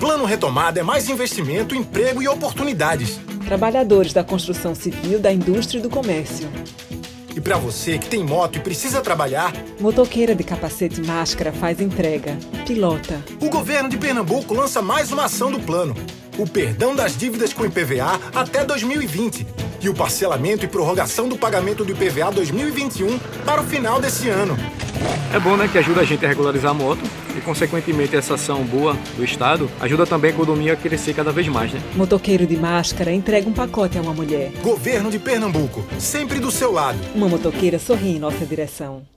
Plano Retomada é mais investimento, emprego e oportunidades. Trabalhadores da construção civil, da indústria e do comércio. E para você que tem moto e precisa trabalhar, motoqueira de capacete e máscara faz entrega. Pilota. O governo de Pernambuco lança mais uma ação do plano. O perdão das dívidas com IPVA até 2020 e o parcelamento e prorrogação do pagamento do IPVA 2021 para o final desse ano. É bom, né, que ajuda a gente a regularizar a moto e, consequentemente, essa ação boa do Estado ajuda também a economia a crescer cada vez mais, né? Motoqueiro de máscara entrega um pacote a uma mulher. Governo de Pernambuco, sempre do seu lado. Uma motoqueira sorri em nossa direção.